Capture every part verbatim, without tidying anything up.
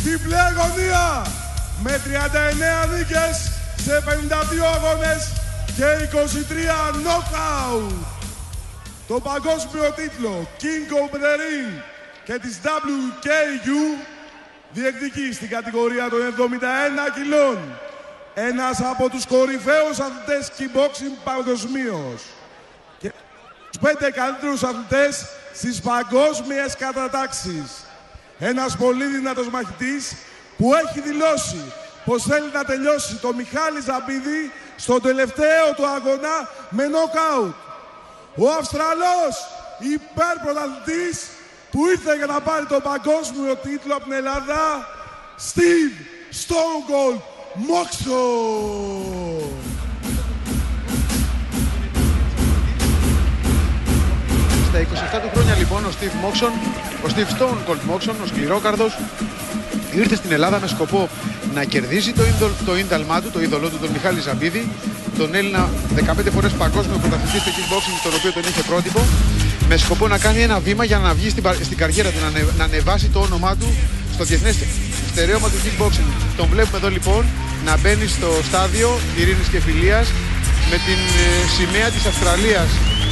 Στην μπλε γωνία με τριάντα εννέα νίκες σε πενήντα δύο αγώνες και είκοσι τρία knockout. Το παγκόσμιο τίτλο King of the Ring και της ντάμπλιου κέι γιου διεκδικεί στην κατηγορία των εβδομήντα ένα κιλών. Ένας από τους κορυφαίους αθλητές kickboxing παγκοσμίως και τους πέντε καλύτερους αθλητές στις παγκόσμιες κατατάξεις. Ένας πολύ δυνατός μαχητής που έχει δηλώσει πως θέλει να τελειώσει το Μιχάλη Ζαμπίδη στον τελευταίο του αγώνα με νοκάουτ. Ο Αυστραλός υπερπρωταθλητής που ήρθε για να πάρει τον παγκόσμιο τίτλο από την Ελλάδα, Steve Stone Cold Moxon. Στα είκοσι επτά του χρόνια λοιπόν ο Steve Moxon, ο Steve Stone Cold Moxon, ο σκληρόκαρδος, ήρθε στην Ελλάδα με σκοπό να κερδίσει το, ίντολ, το ίνταλμά του, το είδωλό του, τον Μιχάλη Ζαμπίδη, τον Έλληνα δεκαπέντε φορές παγκόσμιο πρωταθλητή στο kickboxing, τον οποίο τον είχε πρότυπο, με σκοπό να κάνει ένα βήμα για να βγει στην, στην καριέρα του, να, ανε, να ανεβάσει το όνομά του στο διεθνές στερέωμα του kickboxing. Τον βλέπουμε εδώ λοιπόν να μπαίνει στο στάδιο ειρήνης και φιλίας με την ε, σημαία της Αυστραλίας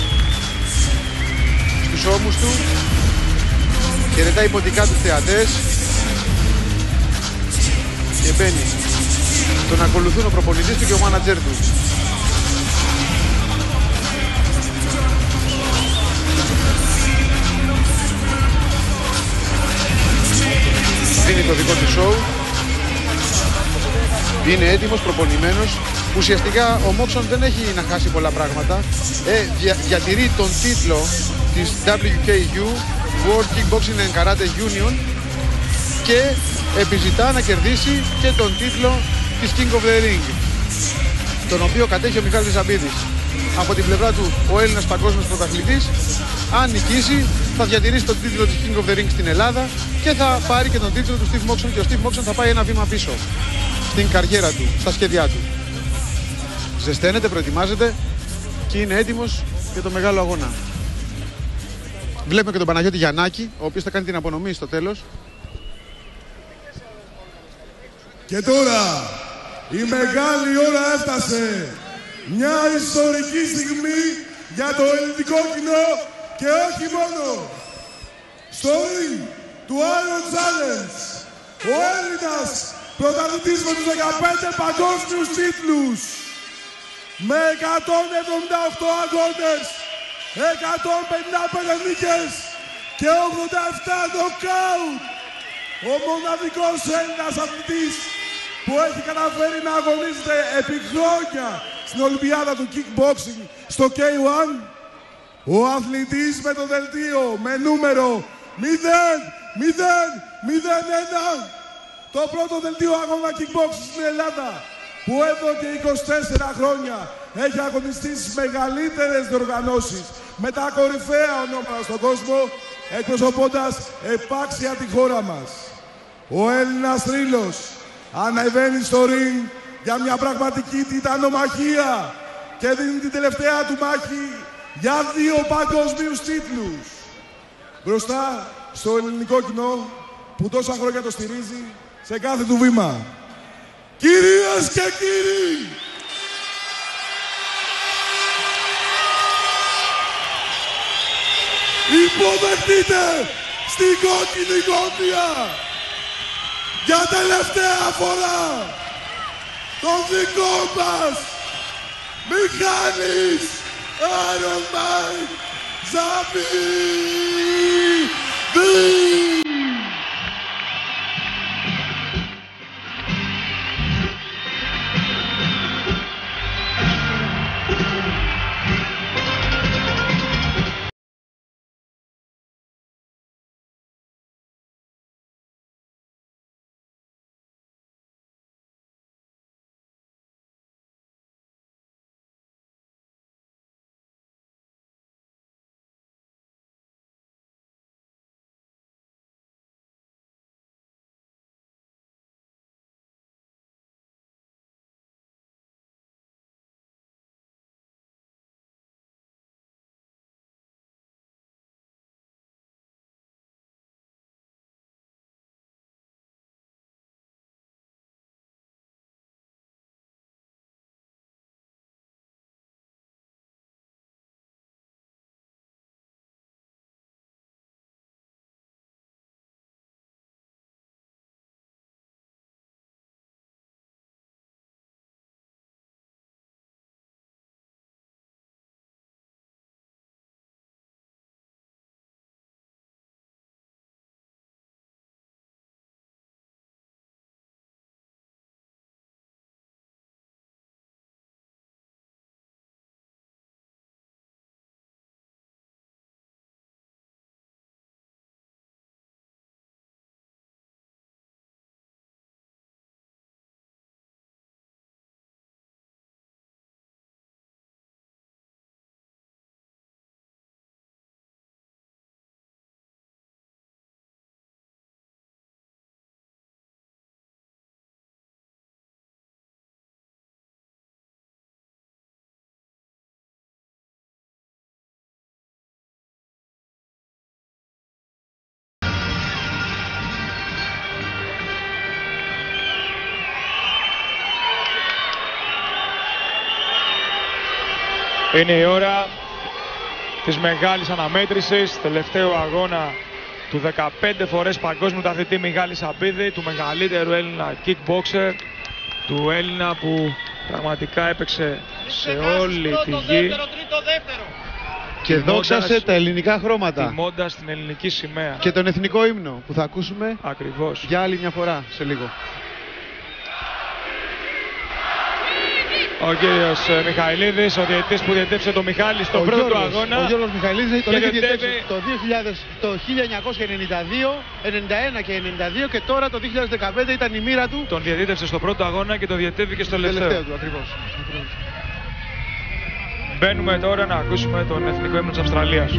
στους ώμους του, χαιρετάει υποτικά τους θεατές και μπαίνει. Τον ακολουθούν ο προπονητής του και ο μάνατζερ του. Δίνει το δικό του σοου. Είναι έτοιμος, προπονημένος. Ουσιαστικά ο Moxon δεν έχει να χάσει πολλά πράγματα. Ε, δια, διατηρεί τον τίτλο της ντάμπλιου κέι γιου, World Kickboxing and Karate Union, και επιζητά να κερδίσει και τον τίτλο της King of the Ring, τον οποίο κατέχει ο Μιχάλης Ζαμπίδης. Από την πλευρά του ο Έλληνας παγκόσμιος πρωταθλητής, αν νικήσει, θα διατηρήσει τον τίτλο της King of the Ring στην Ελλάδα και θα πάρει και τον τίτλο του Steve Moxon, και ο Steve Moxon θα πάει ένα βήμα πίσω στην καριέρα του, στα σχέδιά του. Ζεσταίνεται, προετοιμάζεται και είναι έτοιμος για το μεγάλο αγώνα. Βλέπουμε και τον Παναγιώτη Γιαννάκη, ο οποίος θα κάνει την απονομή στο τέλος. Και τώρα η μεγάλη ώρα έφτασε. Μια ιστορική στιγμή για το ελληνικό κοινό και όχι μόνο. Στο ring του Iron Challenge, ο Έλληνας πρωταθλητής με τους δεκαπέντε παγκόσμιους τίτλους, με εκατόν εβδομήντα οκτώ αγώνες, εκατόν πενήντα πέντε νίκες και ογδόντα επτά νοκάουτ, ο μοναδικός Έλληνας αθλητής που έχει καταφέρει να αγωνίζεται επί χρόνια στην Ολυμπιάδα του kickboxing στο κέι ουάν, ο αθλητής με το δελτίο με νούμερο μηδέν μηδέν μηδέν ένα, το πρώτο δελτίο αγώνα kickboxing στην Ελλάδα, που εδώ και είκοσι τέσσερα χρόνια έχει αγωνιστεί στις μεγαλύτερες διοργανώσεις με τα κορυφαία ονόματα στον κόσμο, εκπροσωπώντας επάξια τη χώρα μας. Ο Έλληνας θρύλος ανεβαίνει στο ring για μια πραγματική τιτανομαχία και δίνει την τελευταία του μάχη για δύο παγκοσμίους τίτλους μπροστά στο ελληνικό κοινό που τόσα χρόνια το στηρίζει σε κάθε του βήμα. Κυρίες και κύριοι, υποδεχτείτε στην κόκκινη γωνία για τελευταία φορά τον δικό μας Μιχάλης Iron Mike Ζαμπίδη. Είναι η ώρα της μεγάλης αναμέτρησης, τελευταίο αγώνα του δεκαπέντε φορές παγκόσμιου αθλητή Μιχάλη Σαμπίδη, του μεγαλύτερου Έλληνα kickboxer, του Έλληνα που πραγματικά έπαιξε σε όλη τη γη και δόξασε τα ελληνικά χρώματα, τιμώντας την ελληνική σημαία και τον εθνικό ύμνο που θα ακούσουμε ακριβώς για άλλη μια φορά σε λίγο. Ο κύριος Μιχαηλίδης, ο διαιτητής που διαιτεύσε τον Μιχάλη στον πρώτο Γιώργος, αγώνα. Ο Γιώργος Μιχαηλίδης τον και έχει διαιτεύει... διαιτεύσει το, δύο χιλιάδες, το χίλια εννιακόσια ενενήντα δύο, ενενήντα ένα και ενενήντα δύο και τώρα το δύο χιλιάδες δεκαπέντε ήταν η μοίρα του. Τον διαιτήτευσε στον πρώτο αγώνα και τον διαιτεύει και στο τελευταίο. τελευταίο του, ακριβώς. ακριβώς. Μπαίνουμε τώρα να ακούσουμε τον εθνικό ύμνο της Αυστραλίας.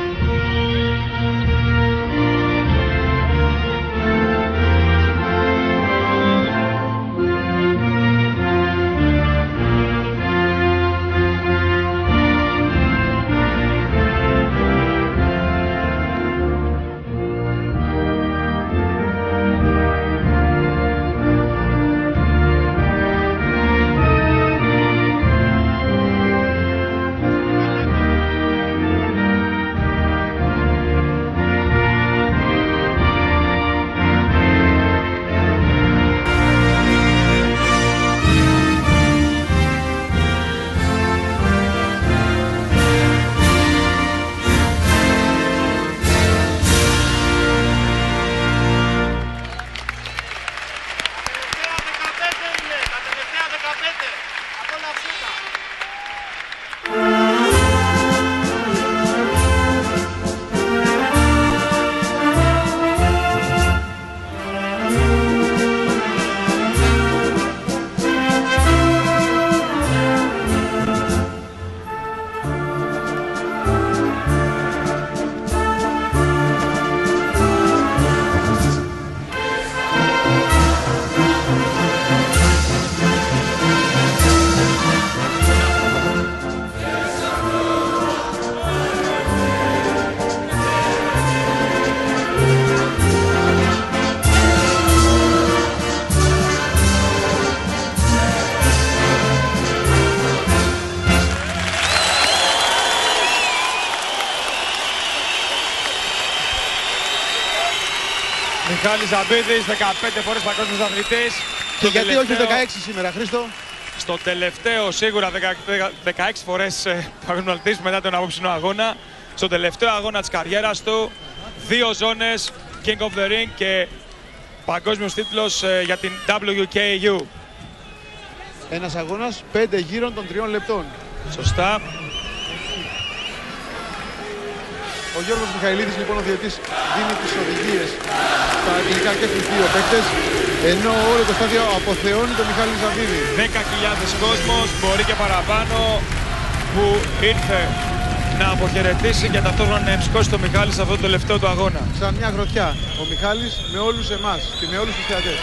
Μιχάλης Σαμπίδης, δεκαπέντε φορές παγκόσμιος αθλητής. Και γιατί τελευταίο... όχι δεκαέξι σήμερα, Χρήστο? Στο τελευταίο σίγουρα δεκαέξι φορές παγκόσμιος αθλητής μετά τον απόψινο αγώνα. Στο τελευταίο αγώνα της καριέρας του, δύο ζώνες, King of the Ring και παγκόσμιος τίτλος για την ντάμπλιου κέι γιου. Ένας αγώνας πέντε γύρων των τριών λεπτών. Σωστά. Ο Γιώργος Μιχαηλίδης, λοιπόν, ο διαιτητής, δίνει τις οδηγίες στα αγγλικά και στους δύο παίκτες, ενώ όλο το στάδιο αποθεώνει τον Μιχάλη Σαμπίδη. δέκα χιλιάδες κόσμος, μπορεί και παραπάνω, που ήρθε να αποχαιρετήσει και ταυτόχρονα να εμσκώσει τον Μιχάλη σε αυτό το τελευταίο του αγώνα. Σαν μια γροθιά, ο Μιχάλης με όλους εμάς και με όλους τους θεατές.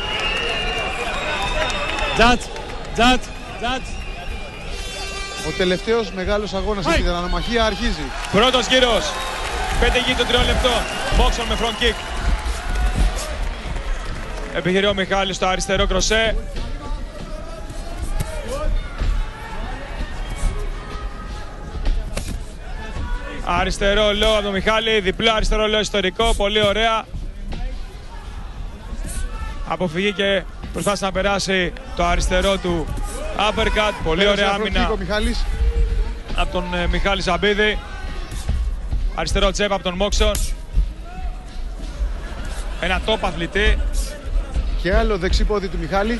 Τζατ, τζατ, τζατ. Ο τελευταίος μεγάλος αγώνας στην αναμαχία αρχίζει. Πρώτος γύρος. Πέντε γύρι των τριών λεπτών. Μόξον με front kick. Επιχειρεί ο Μιχάλης στο αριστερό κροσέ. Αριστερό low από τον Μιχάλη. Διπλό αριστερό low ιστορικό. Πολύ ωραία. Αποφυγή και προσπάθησε να περάσει το αριστερό του uppercut. Πολύ ωραία άμυνα από τον ε, Μιχάλη Σαμπίδη. Αριστερό τσέπ από τον Μόξον. Ένα top αθλητή. Και άλλο δεξί πόδι του Μιχάλη.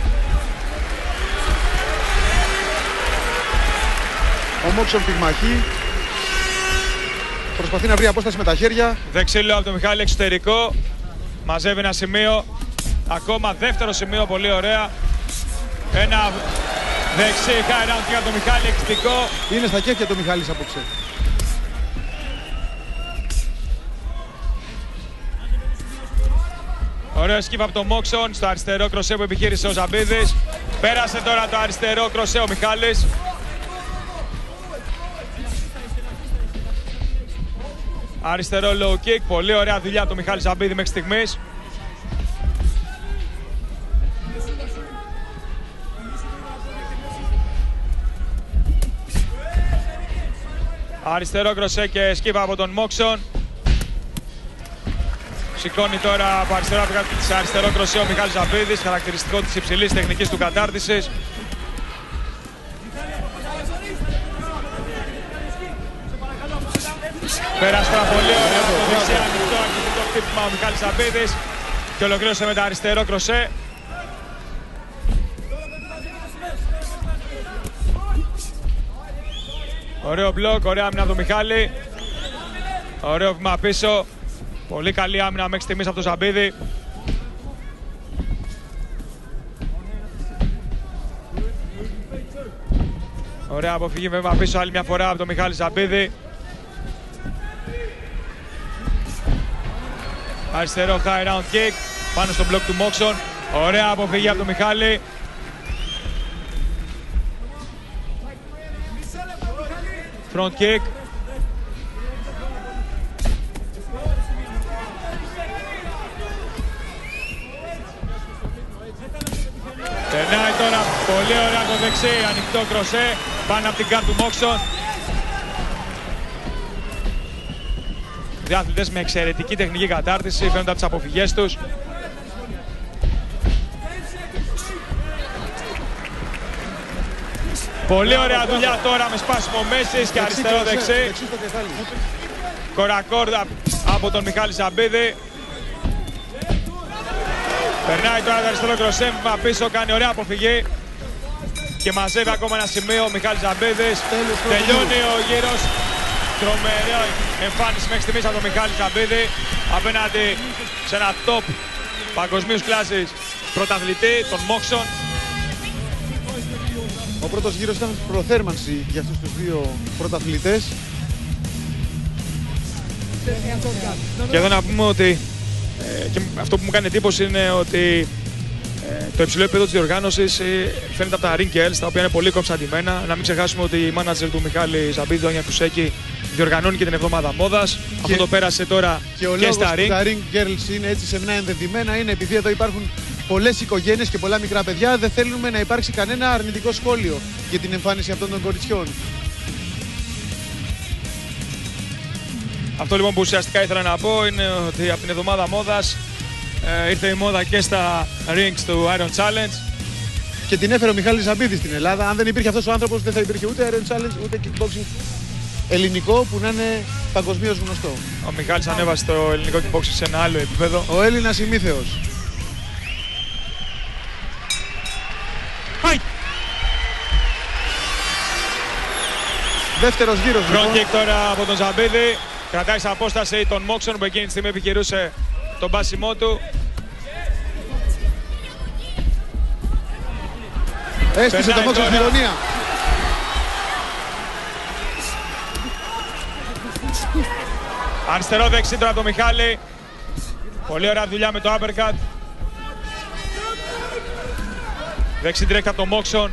Ο Μόξον πυγμαχεί. Προσπαθεί να βρει απόσταση με τα χέρια. Δεξί λέω από τον Μιχάλη εξωτερικό. Μαζεύει ένα σημείο. Ακόμα δεύτερο σημείο, πολύ ωραία. Ένα δεξί high round kick από τον Μιχάλη, εξαιρετικό. Είναι στα κέφια του Μιχάλης απόψε. Ωραίο skip από τον Μόξον στο αριστερό κροσέ που επιχείρησε ο Σαμπίδης. Πέρασε τώρα το αριστερό κροσέ ο Μιχάλης. Αριστερό low kick, πολύ ωραία δουλειά από τον Μιχάλη Σαμπίδη μέχρι στιγμής. Αριστερό κροσέ και σκύβα από τον Μόξον. Σηκώνει τώρα από αριστερό, σε αριστερό κροσέ ο Μιχάλης Ζαμπίδης, χαρακτηριστικό της υψηλής τεχνικής του κατάρτισης. Πέρασε τώρα πολύ ωραία από το δεξί ανοιχτό αρχιτικό χτύπημα ο Μιχάλης Ζαμπίδης και ολοκλήρωσε με το αριστερό κροσέ. Ωραίο μπλοκ, ωραία άμυνα από τον Μιχάλη. Ωραίο βήμα πίσω. Πολύ καλή άμυνα μέχρι στιγμής από τον Ζαμπίδη. Ωραία αποφυγή με βήμα πίσω άλλη μια φορά από τον Μιχάλη Ζαμπίδη. Αριστερό high round kick πάνω στο μπλοκ του Μόξον. Ωραία αποφυγή από τον Μιχάλη. Front kick. Περνάει τώρα πολύ ωραία το δεξί, ανοιχτό κροσέ πάνω από την κάρ του Μόξον. Δύο αθλητές με εξαιρετική τεχνική κατάρτιση, φαίνονται από τις αποφυγές τους. Πολύ ωραία δουλειά τώρα με σπάσιμο μέσης και αριστερό δεξί. Κορακόρδα από τον Μιχάλη Ζαμπίδη. Περνάει τώρα το αριστερό κροσέ, πίσω κάνει ωραία αποφυγή. Και μαζεύει ακόμα ένα σημείο ο Μιχάλης Ζαμπίδης. Τελειώνει ο γύρος. Τρομερή εμφάνιση μέχρι στιγμής από τον Μιχάλη Ζαμπίδη απέναντι σε ένα top παγκοσμίους κλάσης πρωταθλητή, τον Μόξον. Ο πρώτος γύρος ήταν προθέρμανση για αυτούς τους δύο πρωταθλητές. Και εδώ να πούμε ότι ε, και αυτό που μου κάνει εντύπωση είναι ότι ε, το υψηλό επίπεδο της διοργάνωσης ε, φαίνεται από τα ring girls, τα οποία είναι πολύ κομψαντημένα. Να μην ξεχάσουμε ότι η μάνατζερ του Μιχάλη Ζαμπίδη, Δόνια Κουσέκη, διοργανώνει και την εβδομάδα μόδας. Και αυτό το πέρασε τώρα και, ο και στα ring. Τα ring girls είναι έτσι σεμνά ενδεδειμένα είναι επειδή εδώ υπάρχουν πολλές οικογένειες και πολλά μικρά παιδιά. Δεν θέλουμε να υπάρξει κανένα αρνητικό σχόλιο για την εμφάνιση αυτών των κοριτσιών. Αυτό λοιπόν που ουσιαστικά ήθελα να πω είναι ότι από την εβδομάδα μόδας ε, ήρθε η μόδα και στα rings του Iron Challenge. Και την έφερε ο Μιχάλης Ζαμπίδης στην Ελλάδα. Αν δεν υπήρχε αυτός ο άνθρωπος δεν θα υπήρχε ούτε Iron Challenge ούτε kickboxing ελληνικό που να είναι παγκοσμίως γνωστό. Ο Μιχάλης ανέβασε το ελληνικό kickboxing σε ένα άλλο επίπεδο. Ο Έλληνας ημίθεος. Hi. Δεύτερος γύρος λοιπόν. Front kick τώρα από τον Ζαμπίδη. Κρατάει σε απόσταση τον Μόξον που εκείνη τη στιγμή επιχειρούσε τον πάσιμό του. Έστησε τον Μόξον στη γωνία. Αριστερό δεξί τώρα από τον Μιχάλη. Πολύ ωραία δουλειά με το uppercut. Δεξί direct από τον Μόξον.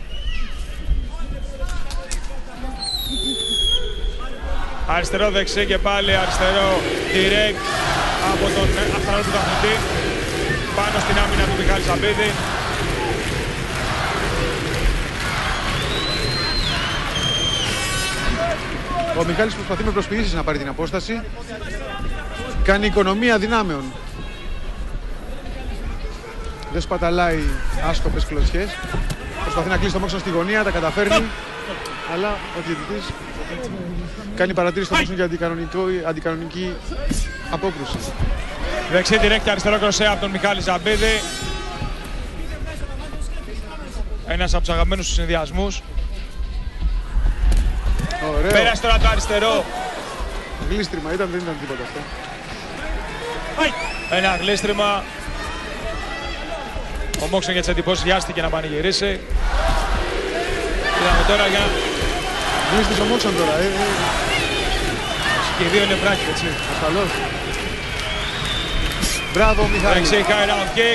Αριστερό δεξί και πάλι αριστερό direct από τον αυστραλό του πρωταθλητή πάνω στην άμυνα του Μιχάλη Ζαμπίδη. Ο Μιχάλης προσπαθεί με προσποιήσεις να πάρει την απόσταση. Κάνει οικονομία δυνάμεων. Δεν σπαταλάει άσκοπες κλωτσιές. Προσπαθεί να κλείσει το Μόξον στη γωνία, τα καταφέρνει. Αλλά ο διαιτητής κάνει παρατήρηση στο Μόξον για αντικανονική απόκρουση. Δεξί direct και αριστερό κροσέ από τον Μιχάλη Ζαμπίδη. Ένας από τους αγαπημένους του συνδυασμούς. Ωραίο. Πέρασε τώρα το αριστερό. Γλίστριμα ήταν, δεν ήταν τίποτα αυτό. Ένα γλίστριμα. Ο Μόξον για τις εντυπώσεις βιάστηκε να πανηγυρίσει. Είδαμε τώρα για... Γλίστησε ο Μόξον τώρα, ε, ε. Και οι δύο είναι βράχοι, έτσι. Ασφαλώς. Μπράβο, Μιχάλη. Δεξί high round kick.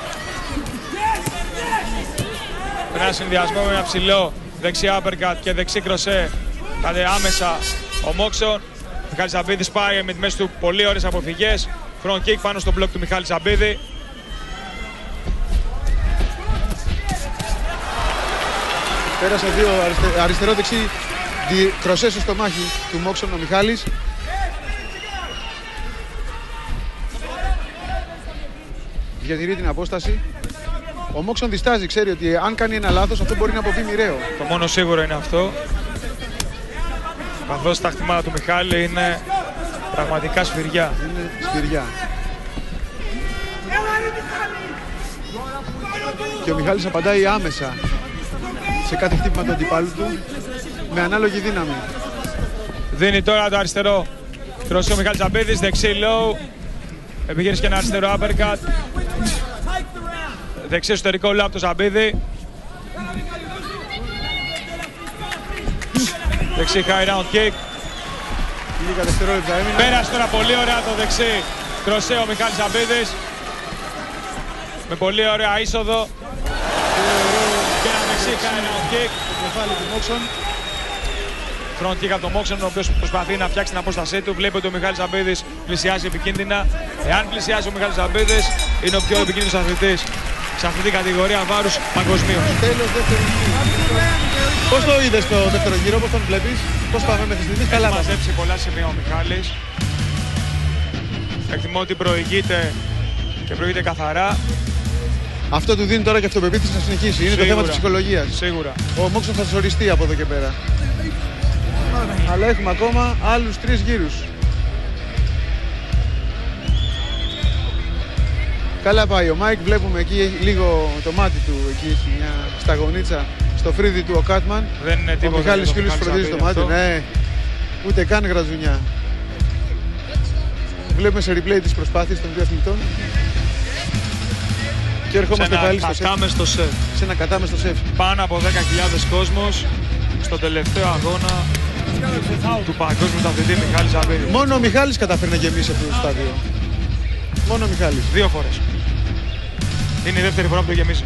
Ένα συνδυασμό με ένα ψηλό δεξί uppercut και δεξί κροσέ. Κάτε άμεσα ο Μόξον. Μιχάλης Ζαμπίδης πάει με τη μέση του πολύ ωραίες αποφυγές. Front kick πάνω στο μπλοκ του Μιχάλη Ζαμπίδη. Πέρασε δύο αριστε... αριστερό δεξί Κροσέ στο στομάχι του Μόξον ο Μιχάλης. Διατηρεί την απόσταση. Ο Μόξον διστάζει, ξέρει ότι αν κάνει ένα λάθος αυτό μπορεί να αποβεί μοιραίο. Το μόνο σίγουρο είναι αυτό. Καθώς τα χτυμάτα του Μιχάλη είναι πραγματικά σφυριά. Είναι σφυριά. Και ο Μιχάλης απαντάει άμεσα σε κάθε χτύπημα του αντιπάλου του με ανάλογη δύναμη. Δίνει τώρα το αριστερό κροσέ ο Μιχάλης Ζαμπίδης, δεξί low. Επιχείρησε και ένα αριστερό uppercut. Δεξί εσωτερικό low από το Ζαμπίδη. Δεξί high round kick. Λίγα δευτερόλεπτα έμεινε. Πέρασε τώρα πολύ ωραία το δεξί κροσέ ο Μιχάλης Ζαμπίδης. Με πολύ ωραία είσοδο. Και ένα δεξί high round kick. Το κεφάλι του Μόξον. Front kick από τον Μόξον, ο οποίος προσπαθεί να φτιάξει την απόστασή του. Βλέπει ότι ο Μιχάλης Ζαμπίδης πλησιάζει επικίνδυνα. Εάν πλησιάζει ο Μιχάλης Ζαμπίδης, είναι ο πιο επικίνδυνος αθλητής σε αυτή την κατηγορία βάρους παγκοσμίως. Τέλος δεύτερο γύρο. Πώς το είδες το δεύτερο γύρο, πώς τον βλέπεις, πώς πάμε μέχρι στιγμής? Καλά Έχει μαζέψει πολλά σημεία ο Μιχάλης. Εκτιμώ ότι προηγείται και προηγείται καθαρά. Αυτό του δίνει τώρα και αυτοπεποίθηση να συνεχίσει. Είναι Σίγουρα. το θέμα της ψυχολογίας. Σίγουρα. Ο Μόξον θα ζοριστεί από εδώ και πέρα. Αλλά έχουμε ακόμα άλλους τρεις γύρους. Καλά πάει ο Μάικ, βλέπουμε εκεί λίγο το μάτι του, εκεί έχει μια σταγονίτσα στο φρύδι του ο Κάτμαν. Δεν είναι τίποτα. Ο Μιχάλης για τον Σκύλους Μιχάλη φροντίζει το Ζαμπίδη μάτι, αυτό. ναι. Ούτε καν γραζουνιά. Βλέπουμε σε replay τις προσπάθειες των δύο αθλητών. Και ερχόμαστε πάλι στο σεφ. Κατάμεστο σεφ. Σε ένα κατάμεστο σεφ. Πάνω από δέκα χιλιάδες κόσμος στο τελευταίο αγώνα του παγκόσμιου αθλητή Μιχάλη Ζαμπίδη. Μόνο ο Μιχάλης καταφέρει να γεμίσει αυτό το στάδιο. Μόνο ο Μιχάλης. Δύο φορές. Είναι η δεύτερη φορά που το γεμίζει.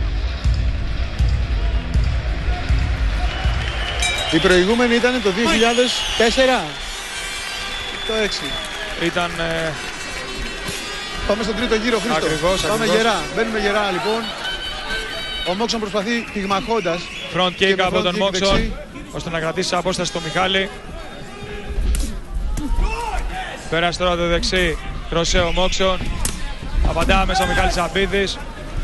Η προηγούμενη ήταν το δύο χιλιάδες τέσσερα. Το έξι. Ήταν ε, Πάμε στον τρίτο γύρο, Χρήστο. Ακριβώς, Πάμε ακριβώς. γερά. Μπαίνουμε γερά λοιπόν. Ο Μόξον προσπαθεί πυγμαχώντας. front Και kick με από front τον kick Μόξον δεξί. ώστε να κρατήσει απόσταση στο Μιχάλη. Πέρασε τώρα το δεξί κροσέ ο Μόξον. Απαντά μέσα ο Μιχάλης Ζαμπίδης.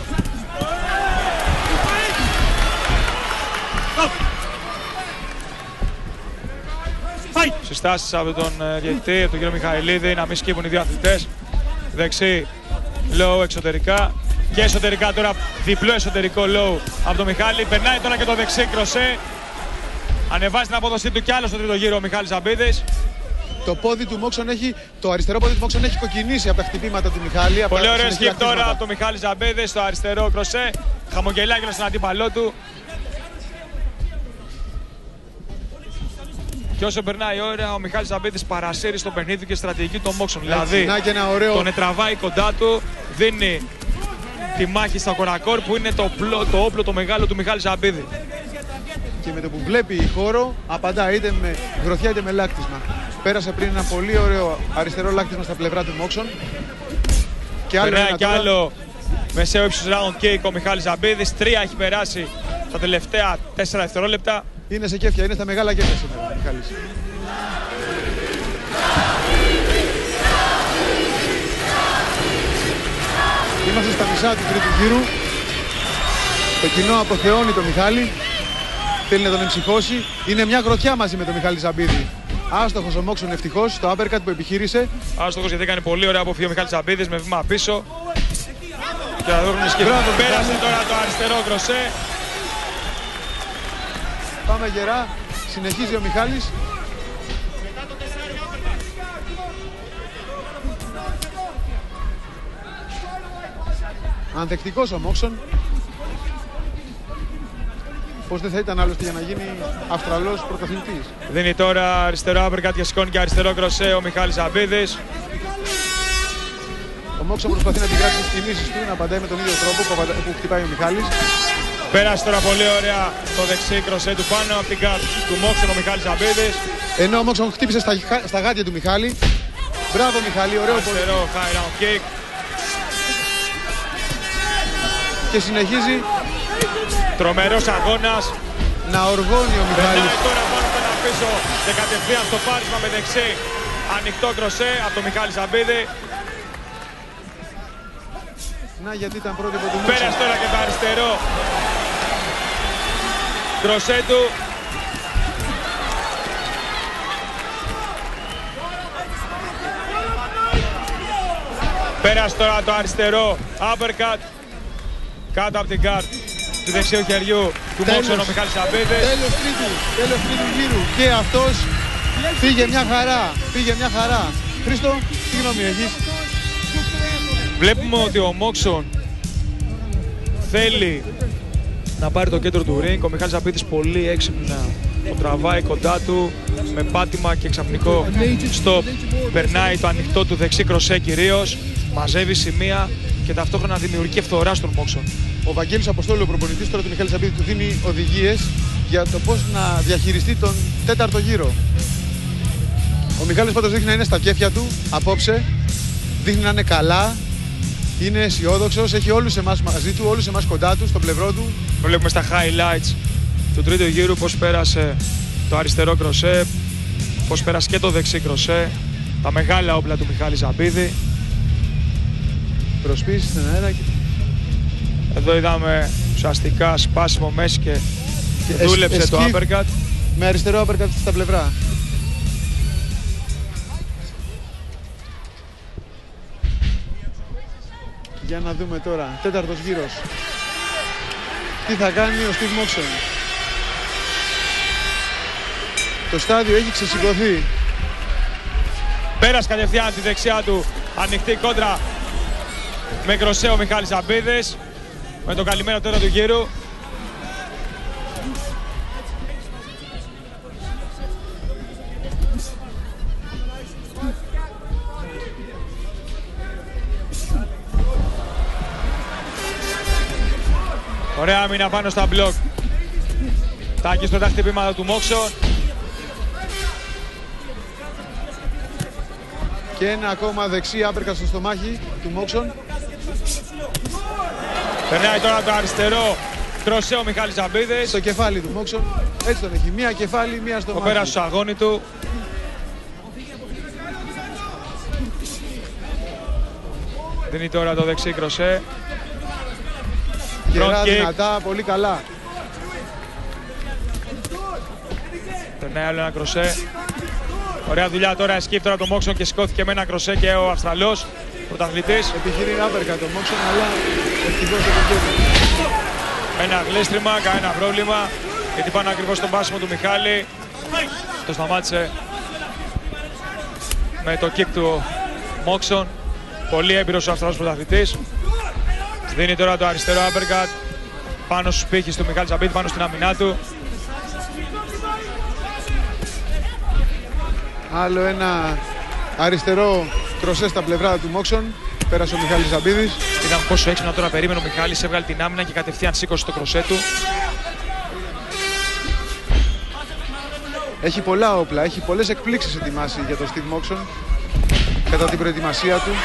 Συστάσεις από τον ε, διαιτητή, από τον κύριο Μιχαηλίδη, να μην σκύβουν οι δύο αθλητές. Δεξί low εξωτερικά και εσωτερικά τώρα διπλό εσωτερικό low από τον Μιχάλη. Περνάει τώρα και το δεξί κροσέ. Ανεβάζει την απόδοσή του κι άλλο στο τρίτο γύρο ο Μιχάλης Ζαμπίδης. Το πόδι του Μόξον έχει, το αριστερό πόδι του Μόξον έχει κοκκινήσει από τα χτυπήματα του Μιχάλη. από Πολύ τα ωραίο συνεχή skip τώρα λακτίσματα. από τον Μιχάλη Ζαμπίδη στο αριστερό κροσέ. Χαμογελάει στον αντίπαλό του. Και όσο περνάει η ώρα, ο Μιχάλης Ζαμπίδης παρασύρει στο παιχνίδι και στρατηγική των Μόξον. Δηλαδή, να και ένα ωραίο... τον τραβάει κοντά του, δίνει τη μάχη στα κορακόρ που είναι το, πλο, το όπλο το μεγάλο του Μιχάλη Ζαμπίδη. Και με το που βλέπει χώρο, απαντά είτε με γροθιά είτε με λάκτισμα. Πέρασε πριν ένα πολύ ωραίο αριστερό λάκτισμα στα πλευρά του Μόξον. Και άλλο Περνάει ένα κι τώρα. άλλο μεσαίο ύψος round kick ο Μιχάλης Ζαμπίδης. Τρία έχει περάσει στα τελευταία τέσσερα δευτερόλεπτα. Είναι σε κέφια, είναι στα μεγάλα κέφια σήμερα ο Μιχάλης. Είμαστε στα μισά του τρίτου γύρου. Το κοινό αποθεώνει τον Μιχάλη. Θέλει να τον εμψυχώσει. Είναι μια γροθιά μαζί με τον Μιχάλη Ζαμπίδη. Άστοχος ο Μόξον ευτυχώς στο uppercut που επιχείρησε. Άστοχος γιατί έκανε πολύ ωραία αποφύγει ο Μιχάλης Ζαμπίδης με βήμα πίσω. Και θα δούμε σκεφτεί. Μπράβο, Πέρασε Μιχάλη. τώρα το αριστερό κροσέ. Πάμε γερά. Συνεχίζει ο Μιχάλης. Ανθεκτικός ο Μόξον. Πώς δεν θα ήταν άλλωστε για να γίνει Αυστραλός πρωταθλητής. Δίνει τώρα αριστερό uppercut και σηκώνει και αριστερό κροσέ ο Μιχάλης Ζαμπίδης. Ο Μόξον προσπαθεί να αντιγράψει τις κινήσεις του, να απαντάει με τον ίδιο τρόπο που, απαντα... που χτυπάει ο Μιχάλης. Πέρασε τώρα πολύ ωραία το δεξί κροσέ του πάνω από την κάτω του Μόξον ο Μιχάλης Ζαμπίδης. Ενώ ο Μόξον χτύπησε στα, στα γάτια του Μιχάλη. Μπράβο Μιχάλη, ωραίο πόδι. Αριστερό high round kick. Και συνεχίζει Τρομερός αγώνας. να οργώνει ο Περνάει Μιχάλης. τώρα πάνω από ένα πίσω και κατευθείαν στο πάρισμα με δεξί. Ανοιχτό κροσέ από τον Μιχάλη Ζαμπίδη. Να, γιατί ήταν πρότυπο του Moxon. Πέρασε τώρα και το αριστερό κροσέ του. Πέρασε τώρα το αριστερό uppercut κάτω από την guard του δεξιού χεριού του Moxon ο Μιχάλης Ζαμπίδης. Τέλος τρίτου, τέλος τρίτου γύρου. Και αυτός πήγε μια χαρά, πήγε μια χαρά. Χρήστο, τι γνώμη έχεις? Βλέπουμε ότι ο Moxon θέλει να πάρει το κέντρο του ring. Ο Μιχάλης Ζαμπίδης πολύ έξυπνα το τραβάει κοντά του με πάτημα και ξαφνικό stop. Περνάει το ανοιχτό του δεξί κροσέ κυρίως, μαζεύει σημεία και ταυτόχρονα δημιουργεί φθορά στον Moxon. Ο Βαγγέλης Αποστόλου, ο προπονητής τώρα του Μιχάλη Ζαμπίδη, του δίνει οδηγίες για το πώς να διαχειριστεί τον τέταρτο γύρο. Ο Μιχάλης πάντως δείχνει να είναι στα κέφια του απόψε, δείχνει να είναι καλά, είναι αισιόδοξος, έχει όλους εμάς μαζί του, όλους εμάς κοντά του, στο πλευρό του. Βλέπουμε στα highlights του τρίτου γύρου πώς πέρασε το αριστερό κροσέ, πώς πέρασε και το δεξί κροσέ, τα μεγάλα όπλα του Μιχάλη Ζαμπίδη. Προσπίση στην αέρα. Εδώ είδαμε ουσιαστικά σπάσιμο μέση και, και δούλεψε εσ, το uppercut. Με αριστερό uppercut στα πλευρά. Για να δούμε τώρα, τέταρτος γύρος. Τι θα κάνει ο Steve Moxon. Το στάδιο έχει ξεσηκωθεί. Πέρασε κατευθείαν τη δεξιά του, ανοιχτή κόντρα με κροσέ ο Μιχάλης Ζαμπίδης. Με το καλυμμένο τώρα του γύρου. Ωραία άμυνα πάνω στα μπλοκ. Τάκης πρώτα χτυπήματα του Moxon. Και ένα ακόμα δεξί uppercut στο στομάχι του Moxon. Περνάει τώρα το αριστερό κροσέ ο Μιχάλης Ζαμπίδης. Στο κεφάλι του Moxon. Έτσι τον έχει. Μία κεφάλι, μία στο Το μάχη. πέρασε στο αγώνι του. Δίνει τώρα το δεξί κροσέ. Γερά, Front kick. δυνατά, πολύ καλά. Περνάει άλλο ένα κροσέ. Ωραία δουλειά τώρα, escape τώρα το Moxon και σηκώθηκε με ένα κροσέ και ο Αυστραλός πρωταθλητής. Επιχειρεί uppercut το Moxon, αλλά ευτυχώς δεν το κέρδισε. Ένα γλίστριμα, κανένα πρόβλημα. Γιατί πάνω ακριβώς στον πάσιμο του Μιχάλη. Το σταμάτησε με το kick του Moxon. Πολύ έμπειρος ο Αυστραλός πρωταθλητής. Δίνει τώρα το αριστερό uppercut πάνω στους πύχες του Μιχάλη Ζαμπίδη, πάνω στην αμυνά του. Άλλο ένα αριστερό κροσέ στα πλευρά του Moxon. Πέρασε ο Μιχάλης Ζαμπίδης. Είδαμε πόσο έξυπνα τώρα περίμενε ο Μιχάλης, έβγαλε την άμυνα και κατευθείαν σήκωσε το κροσέ του. Έχει πολλά όπλα, έχει πολλές εκπλήξεις ετοιμάσει για τον Steve Moxon κατά την προετοιμασία του.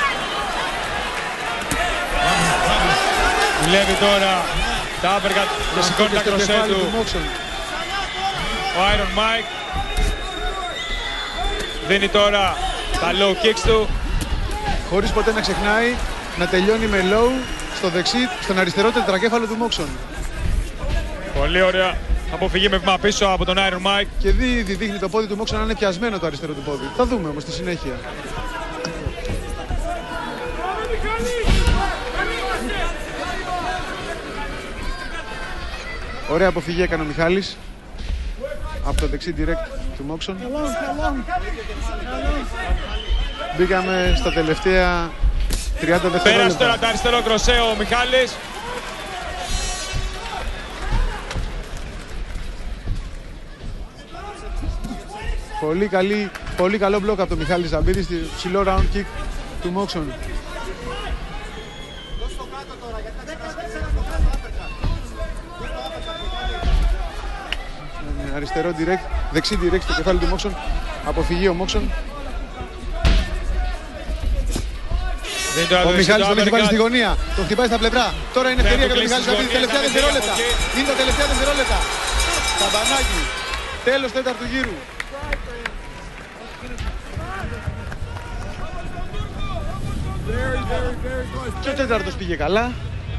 Δουλεύει τώρα τα uppercut και σηκώνει τα στο κροσέ κεφάλι του Moxon. ο Iron Mike. Δίνει τώρα τα low kicks του. Χωρίς ποτέ να ξεχνάει να τελειώνει με low στο δεξί, στον αριστερό τετρακέφαλο του Moxon. Πολύ ωραία. Αποφυγή με βήμα πίσω από τον Iron Mike. Και ήδη δείχνει το πόδι του Moxon να είναι πιασμένο το αριστερό του πόδι. Θα δούμε όμως στη συνέχεια. Ωραία αποφυγή έκανε ο Μιχάλης από το δεξί direct του Moxon. Μπήκαμε στα τελευταία τριάντα Πέρασε δευτερόλεπτα. τώρα το αριστερό κροσέ ο Μιχάλης. Πολύ, καλή, πολύ καλό μπλοκ από τον Μιχάλη Ζαμπίδη στη ψηλό round kick του Moxon. Αριστερό direct, δεξί direct στο κεφάλι του Moxon. Αποφυγή ο Moxon. Ο Μιχάλης τον έχει βάλει στη γωνία. Τον χτυπάει στα πλευρά. Τώρα είναι ευκαιρία για τον Μιχάλη Ζαμπίδη. Τελευταία δευτερόλεπτα. Είναι τα τελευταία δευτερόλεπτα. Καμπανάκι. Τέλος τέταρτου γύρου. Και ο τέταρτος πήγε καλά.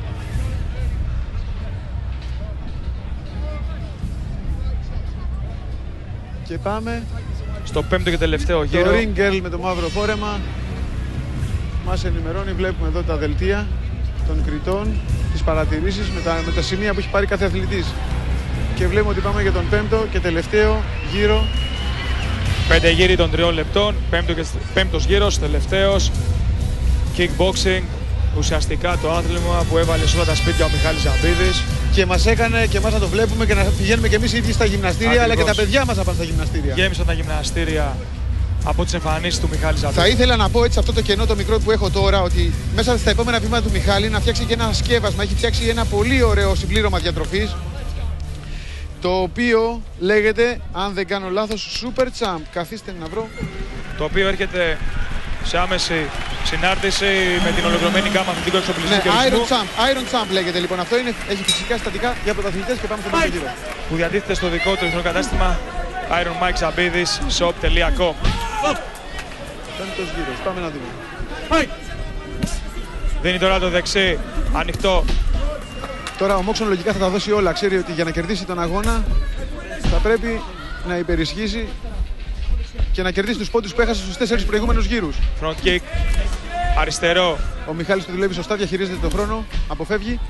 Και πάμε στο πέμπτο και τελευταίο γύρο. Το Ring Girl με το μαύρο φόρεμα μας ενημερώνει, βλέπουμε εδώ τα δελτία των κριτών, τις παρατηρήσεις με τα, με τα σημεία που έχει πάρει κάθε αθλητής. Και βλέπουμε ότι πάμε για τον πέμπτο και τελευταίο γύρο. Πέντε γύροι των τριών λεπτών, πέμπτο και, πέμπτος γύρος, τελευταίος. Kickboxing, ουσιαστικά το άθλημα που έβαλε σε όλα τα σπίτια ο Μιχάλης Ζαμπίδης. Και μας έκανε και εμάς να το βλέπουμε και να πηγαίνουμε και εμείς οι ίδιοι στα γυμναστήρια. Ακριβώς. Αλλά και τα παιδιά μας να πάνε στα γυμναστήρια. Γέμισαν τα γυμναστήρια από τις εμφανίσεις του Μιχάλη Ζαμπίδη. Θα ήθελα να πω έτσι αυτό το κενό το μικρό που έχω τώρα, ότι μέσα στα επόμενα βήματα του Μιχάλη να φτιάξει και ένα σκεύασμα. Έχει φτιάξει ένα πολύ ωραίο συμπλήρωμα διατροφής, το οποίο λέγεται, αν δεν κάνω λάθος, Super Champ. Καθίστε να βρω. Το οποίο έρχεται σε άμεση συνάρτηση με την ολοκληρωμένη γκάμα αθλητικού εξοπλισμού ναι, και ορισμού. Iron Champ, Iron Champ λέγεται λοιπόν. Αυτό είναι, έχει φυσικά συστατικά για πρωταθλητές και πάμε στον πρώτο γύρο. Που διατίθεται στο δικό του εθνικό κατάστημα Iron Mike Zabidis shop τελεία com. Πέμπτος γύρος, πάμε να δούμε. Δίνει τώρα το δεξί, ανοιχτό. Τώρα ο Moxon λογικά θα τα δώσει όλα. Ξέρει ότι για να κερδίσει τον αγώνα θα πρέπει να υπερισχύσει και να κερδίσει τους πόντους που έχασε στους τέσσερις προηγούμενους γύρους. Front kick, αριστερό. Ο Μιχάλης το δουλεύει σωστά, διαχειρίζεται τον χρόνο, αποφεύγει.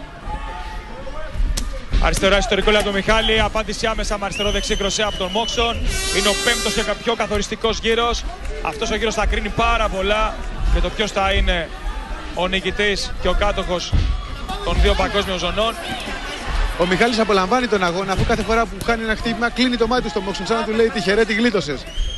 Αριστερό ιστορικό λέει από τον Μιχάλη, απάντηση άμεσα με αριστερό-δεξί κροσέ από τον Moxon. Είναι ο πέμπτος και πιο καθοριστικός γύρος. Αυτός ο γύρος θα κρίνει πάρα πολλά για το ποιος θα είναι ο νικητής και ο κάτοχος των δύο παγκόσμιων ζωνών. Ο Μιχάλης απολαμβάνει τον αγώνα, αφού κάθε φορά που χάνει ένα χτύπημα κλείνει το μάτι του στο Moxon, σαν να του λέει τυχερέ, τη γλίτωσες.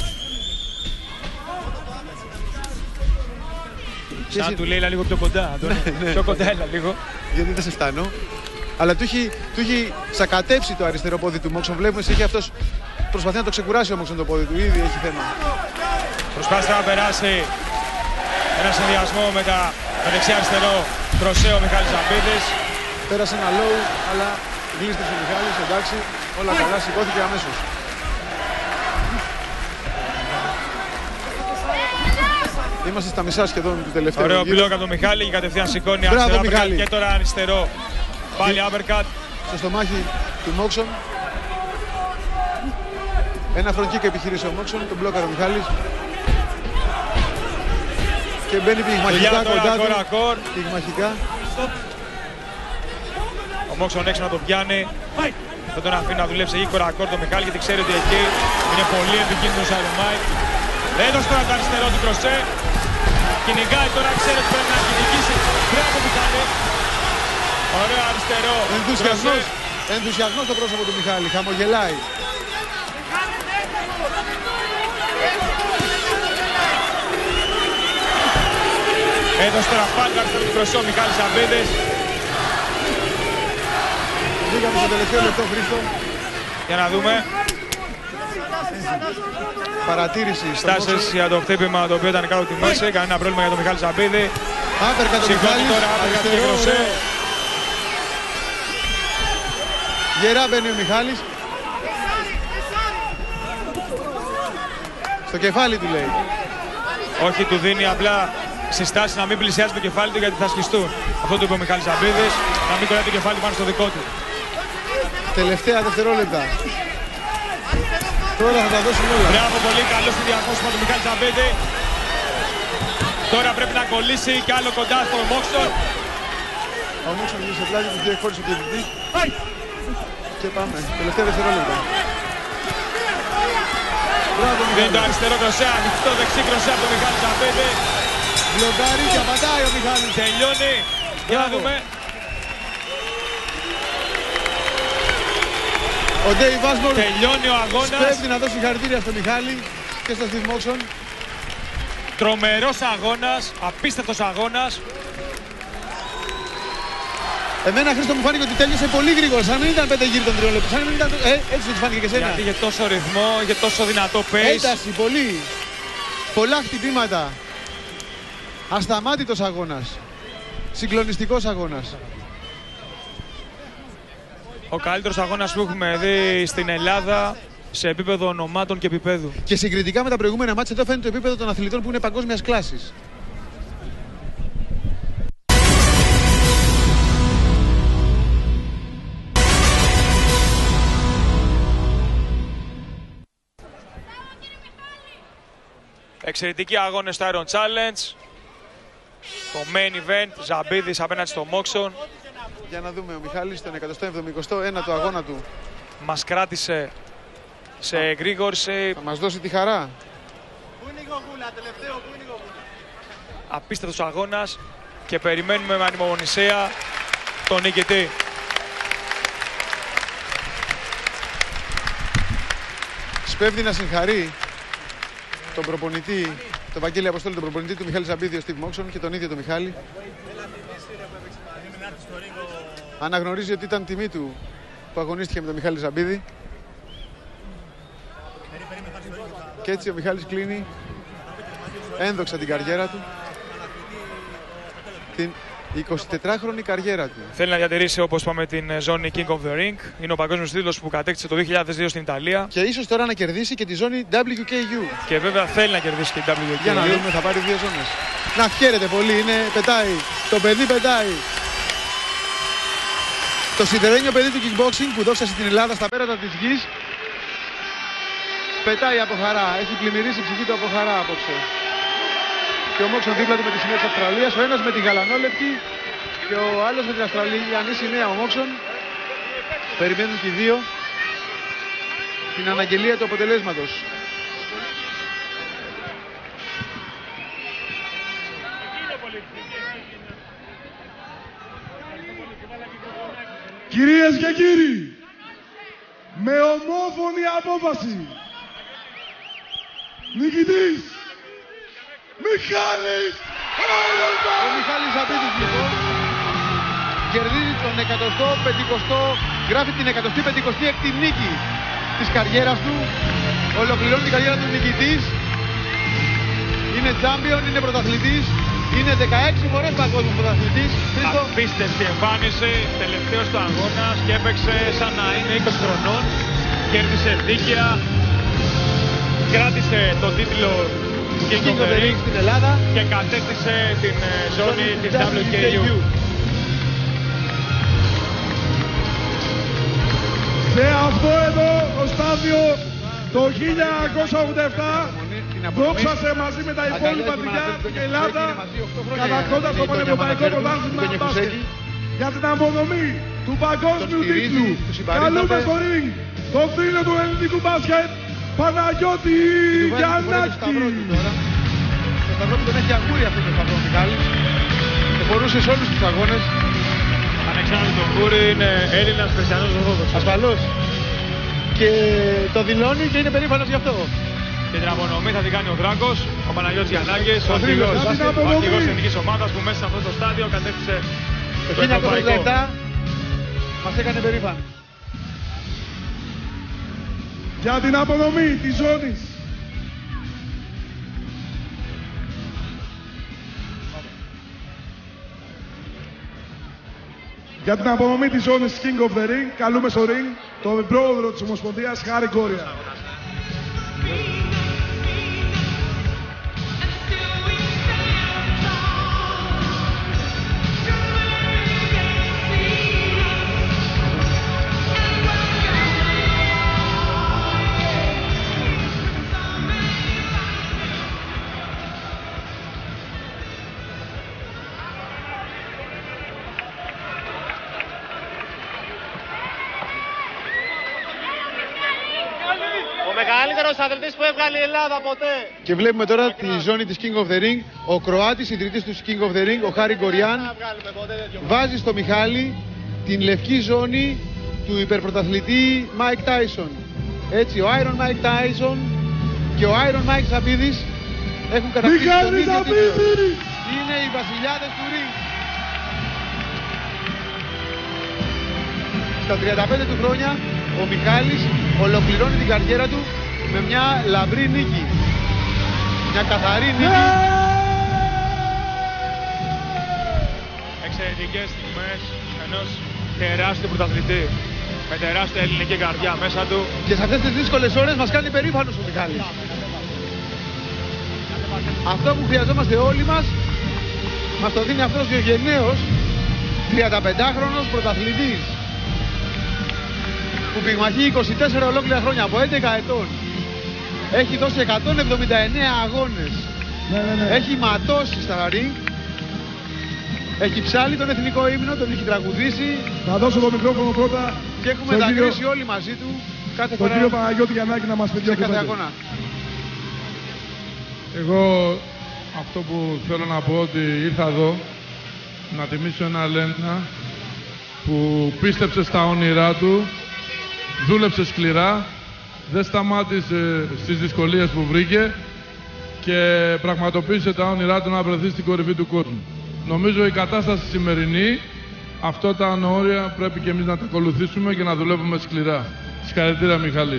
Σαν να του λέει, έλα λίγο πιο κοντά, ναι, ναι. Πιο κοντά, έλα λίγο. Γιατί δεν σε φτάνω. Αλλά του έχει, του έχει σακατέψει το αριστερό πόδι του Moxon. Βλέπουμε συνέχεια αυτός προσπαθεί να το ξεκουράσει ο Moxon το πόδι του. Ήδη έχει θέμα. Προσπάθησε να περάσει ένα συνδυασμό με, τα, με δεξιά-αριστερό κροσέ ο Μιχάλης Ζαμπίδης. Πέρασε ένα low, αλλά γλίστρησε ο Μιχάλης. Εντάξει, όλα καλά, σηκώθηκε αμέσως. Είμαστε στα μισά σχεδόν του τελευταίου. Ωραίο μπλοκ από τον Μιχάλη και κατευθείαν σηκώνει αριστερά και τώρα αριστερό. Πάλι uppercut. Στο στομάχι του Moxon. Ένα front kick επιχείρησε ο Moxon, τον μπλόκαρε ο Μιχάλης. Και μπαίνει πυγμαχικά κοντά του. Πυγμαχικά. Ο Moxon έξω να το πιάνει. Δεν τον αφήνει να δουλέψει εκεί κορακόρ το Μιχάλη, γιατί ξέρει ότι εκεί είναι πολύ επικίνδυνος Iron Mike. Έδωσε τώρα το αριστερό του κροσέ. Κυνηγάει τώρα, ξέρει ότι πρέπει να κυνηγήσει. Πρέπει το Μιχάλη. Ωραίο αριστερό. Ενθουσιασμός, ενθουσιασμός στο πρόσωπο του Μιχάλη. Χαμογελάει. Έδωσε τώρα πάλι το αριστερό του κροσέ ο Μιχάλης Ζαμπίδης. Βγήκαμε στο τελευταίο λεπτό, Χρήστο. Για να δούμε. Παρατήρηση. Στάσεις για το χτύπημα το οποίο ήταν κάτω από τη μέση. Κανένα πρόβλημα για τον Μιχάλη Ζαμπίδη. Άπερκα τον Μιχάλη. Τώρα άπερκα και κροσέ. Γερά μπαίνει ο Μιχάλης. Στο κεφάλι του λέει. Όχι, του δίνει απλά συστάσεις να μην πλησιάζει το κεφάλι του γιατί θα σκιστούν. Αυτό του είπε ο Μιχάλης Ζαμπίδης. Να μην κολλάει το κεφάλι πάνω στο δικό του. Τελευταία δευτερόλεπτα. Τώρα θα τα δώσουν όλα. Μπράβο, πολύ καλό στη διαχώσμα του Μιχάλη Ζαμπίδη. Τώρα πρέπει να κολλήσει κι άλλο κοντά στο Moxon. Ο Moxon γύρισε πλάτη του, διεκχώρησε ο διαιτητής. Και πάμε. Τελευταία δευτερόλεπτα. Δεν το αριστερό κροσέ, ανοιχτό δεξί κροσέ από τον Μιχάλη Ζαμπίδη. Μπλοκάρει και απαντάει ο Μιχάλης. Τελειώνει. Για να δούμε. Ο Dave Ashmore τελειώνει ο αγώνας. Πρέπει να δώσει χαρακτήρια στο Μιχάλη και στο Steve Moxon. Τρομερός αγώνας, απίστευτος αγώνας. Εμένα, Χρήστο, μου φάνηκε ότι τέλειωσε πολύ γρήγορα. Σαν να μην ήταν πέντε γύρι των τριών λεπτών. Σαν να μην ήταν. Ε, έτσι δεν φάνηκε και εσένα. Γιατί είχε τόσο ρυθμό, είχε τόσο δυνατό pace. Ένταση, πολύ. Πολλά χτυπήματα. Ασταμάτητος αγώνας. Συγκλονιστικός αγώνας. Ο καλύτερος αγώνας που έχουμε δει στην Ελλάδα σε επίπεδο ονομάτων και επίπεδου. Και συγκριτικά με τα προηγούμενα μάτια, εδώ φαίνεται το επίπεδο των αθλητών που είναι παγκόσμιας κλάσης. Εξαιρετικοί αγώνες στο Iron Challenge. Το main event, Ζαμπίδης απέναντι στο Moxon. Για να δούμε, ο Μιχάλης στον εκατόν εβδομήντα ένα του αγώνα του. Μας κράτησε σε εγρήγορση. Θα μας δώσει τη χαρά. Απίστευτος αγώνας και περιμένουμε με ανυπομονησία τον νικητή. Σπέβδει να συγχαρεί τον προπονητή, τον Βαγγέλη Αποστόλη, τον προπονητή του Μιχάλη Ζαμπίδη, ο Steve Moxon, και τον ίδιο τον Μιχάλη. Αναγνωρίζει ότι ήταν τιμή του που αγωνίστηκε με τον Μιχάλη Ζαμπίδη. Και έτσι ο Μιχάλης κλείνει ένδοξα την καριέρα του, την εικοσιτετράχρονη καριέρα του. Θέλει να διατηρήσει, όπως είπαμε, την ζώνη King of the Ring. Είναι ο παγκόσμιος τίτλος που κατέκτησε το δύο χιλιάδες δύο στην Ιταλία. Και ίσως τώρα να κερδίσει και τη ζώνη ντάμπλιου κέι γιου. Και βέβαια θέλει να κερδίσει και την ντάμπλιου κέι γιου. Για να δούμε, θα πάρει δύο ζώνες. Να χαίρεται πολύ, είναι, πετάει. Το παιδί πετάει. Το σιδερένιο παιδί του kickboxing που δόξασε την Ελλάδα στα πέρατα της γης πετάει από χαρά. Έχει πλημμυρίσει η ψυχή του από χαρά απόψε. Και ο Moxon δίπλα του με τη σημαία της Αυστραλίας, ο ένας με τη γαλανόλεπτη και ο άλλος με την Αυστραλιανή σημαία. Ο Moxon περιμένουν και οι δύο την αναγγελία του αποτελέσματος. Κυρίες και κύριοι, με ομόφωνη απόφαση, νικητής Μιχάλης Άιλοντα! Ο Μιχάλης Ζαμπίδης λοιπόν κερδίζει τον εκατοστό πεντηκοστό, γράφει την εκατοστή πεντηκοστή έκτη νίκη της καριέρας του, ολοκληρώνει την καριέρα του νικητής, είναι champion, είναι πρωταθλητής, είναι δεκαέξι φορές παγκόσμιος πρωταθλητής. Απίστευτη εμφάνιση, τελευταίος του αγώνας και έπαιξε σαν να είναι είκοσι χρονών, κέρδισε δίκαια, κράτησε τον τίτλο King of the Ring στην Ελλάδα και κατέκτησε την ζώνη της ντάμπλιου κέι γιου. Σε αυτό εδώ το στάδιο το χίλια εννιακόσια ογδόντα επτά δόξασε μαζί με τα υπόλοιπα παιδιά την Ελλάδα, κατακτώντας το πανευρωπαϊκό πρωτάθλημα μπάσκετ για την αποδομή του παγκόσμιου τίτλου. Καλούμε στο ring τον φίλο του ελληνικού μπάσκετ, Παναγιώτη Γιαννάκη. Το σταυρό που τον έχει αγούρει αυτό το σταυρό Μιχάλης και φορούσε σε όλους τους αγώνες. Ανεξάρτητο το γούρι, είναι Έλληνας χριστιανός Ορθόδοξος. Ασφαλώς. Και το δηλώνει και είναι περήφανος γι' αυτό. Και την απονομή θα την κάνει ο Δράκος, ο Παναγιώτης Γιαννάκης, ο Θρύλος. αρχηγός της εθνικής ομάδας που μέσα σε αυτό το στάδιο κατέκτησε Το το χίλια εννιακόσια ευρωπαϊκό. ογδόντα επτά μας έκανε περήφανο. Για την απονομή της ζώνης Για την απονομή της ζώνης King of the Ring, καλούμε στο ring τον πρόεδρο της Ομοσπονδίας, Χάρη Γκόρια. Μεγαλύτερος αθλητής που έβγαλε η Ελλάδα ποτέ. Και βλέπουμε τώρα τη ζώνη της King of the Ring. Ο Κροάτης ιδρυτής του King of the Ring, ο Χάρη Γκοριάν, βάζει στο Μιχάλη την λευκή ζώνη του υπερπρωταθλητή Mike Tyson. Έτσι, ο Iron Mike Tyson και ο Iron Mike Ζαμπίδης έχουν κατακτήσει τον ίδιο τίτλο. Είναι οι βασιλιάδες του ring. Στα τριάντα πέντε του χρόνια ο Μιχάλης ολοκληρώνει την καριέρα του με μια λαμπρή νίκη. Μια καθαρή νίκη. Εξαιρετικές στιγμές ενός τεράστιου πρωταθλητή. Με τεράστια ελληνική καρδιά μέσα του. Και σε αυτές τις δύσκολες ώρες μας κάνει περήφανος ο Μιχάλης. Αυτό που χρειαζόμαστε όλοι μας, μας το δίνει αυτός ο γενναίος τριανταπεντάχρονος πρωταθλητής που πυγμαχεί είκοσι τέσσερα ολόκληρα χρόνια, από έντεκα ετών. Έχει δώσει εκατόν εβδομήντα εννέα αγώνες. Ναι, ναι, ναι. Έχει ματώσει στα ring. Έχει ψάλει τον εθνικό ύμνο, τον έχει τραγουδήσει. Θα δώσω το μικρόφωνο πρώτα Και έχουμε στον δακρύσει κύριο- όλοι μαζί του κάθε τον φορά κύριο Παναγιώτη Γιαννάκη να μας πει δύο σε κάθε κουβέντες. αγώνα. Εγώ αυτό που θέλω να πω ότι ήρθα εδώ να τιμήσω ένα Έλληνα που πίστεψε στα όνειρά του, δούλεψε σκληρά, δεν σταμάτησε στις δυσκολίες που βρήκε και πραγματοποίησε τα όνειρά του να βρεθεί στην κορυφή του κόσμου. Νομίζω η κατάσταση σημερινή, αυτά τα όρια πρέπει και εμείς να τα ακολουθήσουμε και να δουλεύουμε σκληρά. Συγχαρητήρια Μιχάλη.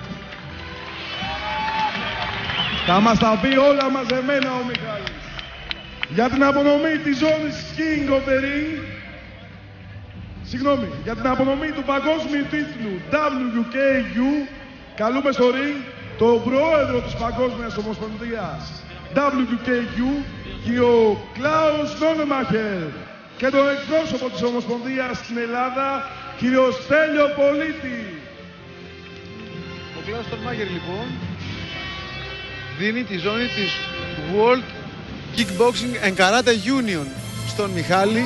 Θα μας τα πει όλα μαζεμένα ο Μιχάλης. Για την απονομή της ζώνης King of the Ring, συγγνώμη, για την απονομή του παγκόσμιου τίτλου ντάμπλιου κέι γιου, καλούμε στο ring τον πρόεδρο της Παγκόσμιας Ομοσπονδίας ντάμπλιου κέι γιου, κύριο Κλάους Νόνεμαχερ, και τον εκπρόσωπο της Ομοσπονδίας στην Ελλάδα, κύριο Στέλιο Πολίτη. Ο Κλάους Νόνεμαχερ λοιπόν δίνει τη ζώνη της World Kickboxing and Karate Union στον Μιχάλη.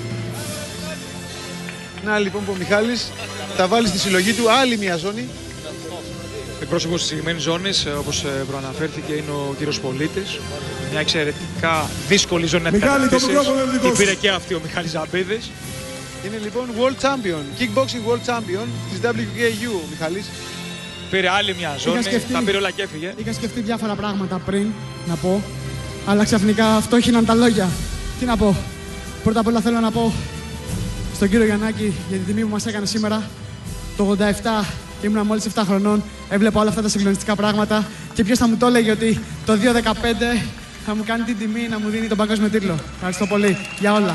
Να λοιπόν που ο Μιχάλης θα βάλει στη συλλογή του άλλη μια ζώνη. Εκπρόσωπος της συγκεκριμένης ζώνης, όπως προαναφέρθηκε, είναι ο κύριος Πολίτης. Μια εξαιρετικά δύσκολη ζώνη να την Μιχάλη, το κατακτήσεις. μικρόφωνο είναι δικό Την σου. πήρε και αυτή ο Μιχάλης Ζαμπίδης. Είναι λοιπόν World Champion, Kickboxing World Champion της ντάμπλιου κέι γιου ο Μιχάλης. Πήρε άλλη μια ζώνη, σκεφτεί. τα πήρε όλα και έφυγε. Είχα σκεφτεί διάφορα πράγματα πριν να πω, αλλά ξαφνικά αυτό έγιναν τα λόγια. Τι να πω. Πρώτα απ' όλα θέλω να πω στον κύριο Γιαννάκη για την τιμή που μας έκανε σήμερα. Το ογδόντα επτά και ήμουν μόλις επτά χρονών. Έβλεπα όλα αυτά τα συγκλονιστικά πράγματα και ποιος θα μου το έλεγε ότι το δύο δεκαπέντε θα μου κάνει την τιμή να μου δίνει τον παγκόσμιο τίτλο. Ευχαριστώ πολύ για όλα.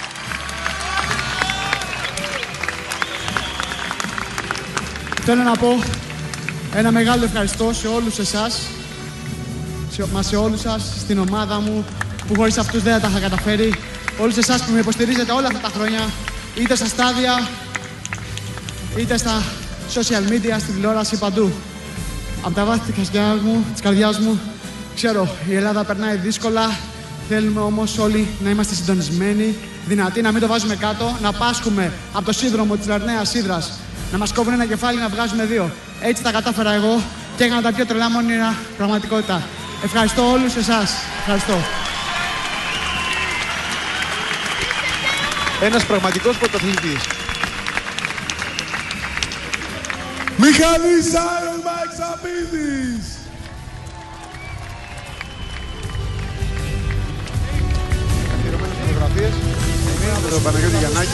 Θέλω να πω ένα μεγάλο ευχαριστώ σε όλους εσάς, σε, μα σε όλους σας, στην ομάδα μου, που χωρίς αυτούς δεν θα τα είχα καταφέρει. Όλους εσάς που με υποστηρίζετε όλα αυτά τα χρόνια, είτε στα στάδια, είτε στα social media, στην τηλεόραση, παντού. Από τα βάθη της καρδιάς μου, της καρδιάς μου, ξέρω, η Ελλάδα περνάει δύσκολα. Θέλουμε όμως όλοι να είμαστε συντονισμένοι, δυνατοί, να μην το βάζουμε κάτω, να πάσχουμε από το σύνδρομο της Λαρναίας Ύδρας, να μας κόβουν ένα κεφάλι, να βγάζουμε δύο. Έτσι τα κατάφερα εγώ και έκανα τα πιο τρελά μου όνειρα πραγματικότητα. Ευχαριστώ όλους εσάς. Ευχαριστώ. Ένας πραγματικός πρωταθλητής. Μιχάλης Iron Mike Ζαμπίδης. Καθιερωμένες φωτογραφίες με τον Παναγιώτη Γιαννάκη.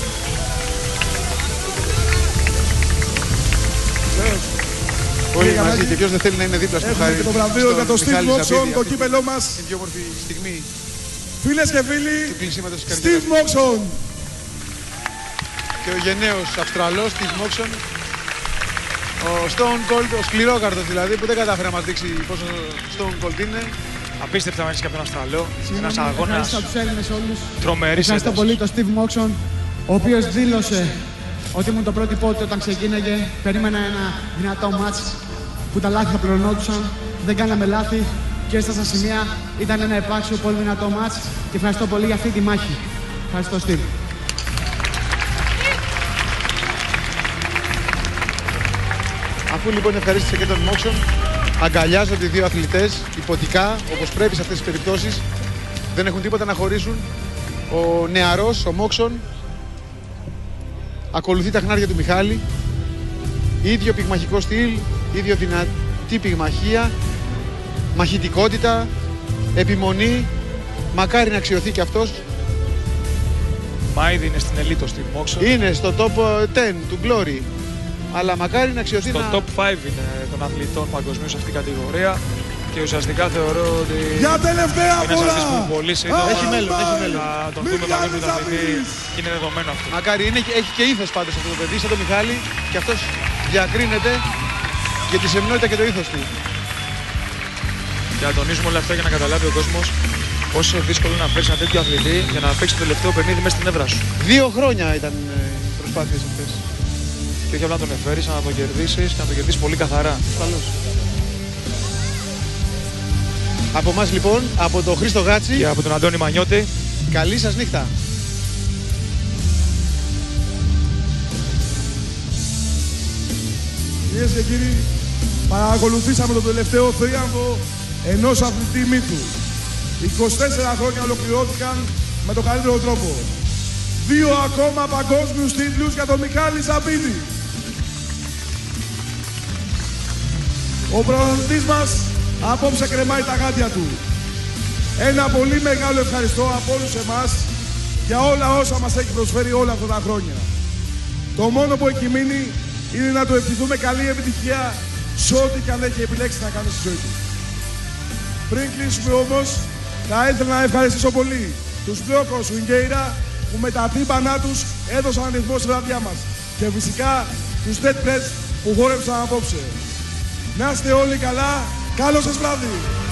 Όλοι μαζί και ποιος δεν θέλει να είναι δίπλα στο Έχουμε χάρι. και το βραβείο για το Steve Moxon, το κύπελό μας. Την πιο όμορφη στιγμή Φίλες και του φίλοι, κλεισίματος της καριέρας. Steve Moxon. Και ο γενναίος Αυστραλός Steve Moxon. Ο Stone Cold, ο σκληρόκαρτος δηλαδή, που δεν κατάφερε να μας δείξει πόσο Stone Cold είναι. Απίστευτα μέσα και από τον Αυστραλό. Ένας Συγγνώμη, αγώνας ευχαριστώ τους Έλληνες όλους. τρομερής Ευχαριστώ έντασης. πολύ τον Steve Moxon, ο οποίος δήλωσε ότι ήμουν το πρότυπό του όταν ξεκίναγε. Περίμενα ένα δυνατό μάτς που τα λάθη θα πληρωνόντουσαν. Δεν κάναμε λάθη και στα στα σημεία. Ήταν ένα επάξιο πολύ δυνατό μάτς και ευχαριστώ πολύ για αυτή τη μάχη. Ευχαριστώ, Steve. Αφού λοιπόν ευχαρίστησε και τον Moxon, αγκαλιάζονται οι δύο αθλητές υποτικά, όπως πρέπει σε αυτές τις περιπτώσεις. Δεν έχουν τίποτα να χωρίσουν. Ο νεαρός, ο Moxon, ακολουθεί τα χνάρια του Μιχάλη. Ίδιο πυγμαχικό στυλ, ίδιο δυνατή πυγμαχία, μαχητικότητα, επιμονή. Μακάρι να αξιωθεί και αυτός. Μα ήδη είναι στην ελίτ ο Steve Moxon. Είναι στο top δέκα του Glory. Αλλά μακάρι να αξιωθεί Στο να... top πέντε είναι των αθλητών παγκοσμίως σε αυτήν την κατηγορία. Και ουσιαστικά θεωρώ ότι Για τελευταία είναι ένας φορά. αυτής που πολύ σύντομα Έχει μέλλον, έχει μέλλον. θα τον δούμε παγκόσμιο πρωταθλητή και είναι δεδομένο αυτό. Μακάρι, είναι, έχει και ήθος πάντως αυτό το παιδί, σαν τον Μιχάλη, και αυτός διακρίνεται για τη σεμνότητα και το ήθος του. Και να τονίζουμε όλα αυτά για να καταλάβει ο κόσμος πόσο δύσκολο είναι να φέρεις ένα τέτοιο αθλητή για να παίξει το τελευταίο παιχνίδι μέσα στην έδρα σου. Δύο χρόνια ήταν ε, οι προσπάθειες αυτές. Και όχι απλά να τον εφέρεις, να τον κερδίσεις και να τον κερδίσεις πολύ καθαρά. Ασφαλώς. Από εμάς λοιπόν, από τον Χρήστο Γάτση, Και από τον Αντώνη Μανιώτη, καλή σας νύχτα. Κυρίες και κύριοι, παρακολουθήσαμε τον τελευταίο θρίαμβο ενός αθλητή μύθου. είκοσι τέσσερα χρόνια ολοκληρώθηκαν με τον καλύτερο τρόπο. Δύο ακόμα παγκόσμιους τίτλους για τον Μιχάλη Ζαμπίδη. Ο πρωταθλητής μας απόψε κρεμάει τα γάντια του. Ένα πολύ μεγάλο ευχαριστώ από όλους εμάς για όλα όσα μας έχει προσφέρει όλα αυτά τα χρόνια. Το μόνο που έχει μείνει είναι να του ευχηθούμε καλή επιτυχία σε ό,τι και αν έχει επιλέξει να κάνει στη ζωή του. Πριν κλείσουμε όμως, θα ήθελα να ευχαριστήσω πολύ τους Μπλόκο Σουινγκέιρα που με τα τύμπανά τους έδωσαν ρυθμό στη βραδιά μας. Και φυσικά τους Dead Press που χόρεψαν απόψε. Να είστε όλοι καλά, καλό σας βράδυ!